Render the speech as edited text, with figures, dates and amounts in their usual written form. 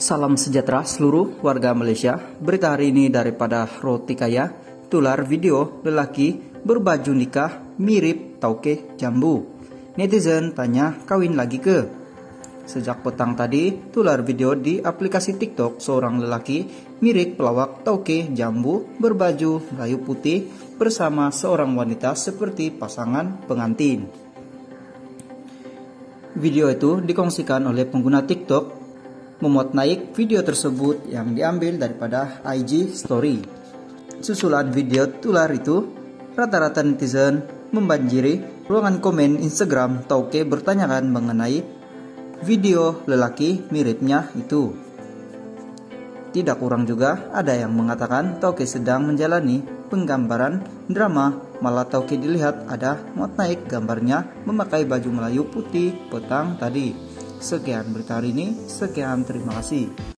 Salam sejahtera seluruh warga Malaysia. Berita hari ini daripada Roti Kaya. Tular video lelaki berbaju nikah mirip Tauke Jambu. Netizen tanya kawin lagi ke? Sejak petang tadi, tular video di aplikasi TikTok seorang lelaki mirip pelawak Tauke Jambu berbaju Melayu putih bersama seorang wanita seperti pasangan pengantin. Video itu dikongsikan oleh pengguna TikTok memuat naik video tersebut yang diambil daripada IG Story. Susulan video tular itu, rata-rata netizen membanjiri ruangan komen Instagram Tauke bertanyakan mengenai video lelaki miripnya itu. Tidak kurang juga ada yang mengatakan Tauke sedang menjalani penggambaran drama, malah Tauke dilihat ada muat naik gambarnya memakai baju Melayu putih petang tadi. Sekian berita hari ini, sekian terima kasih.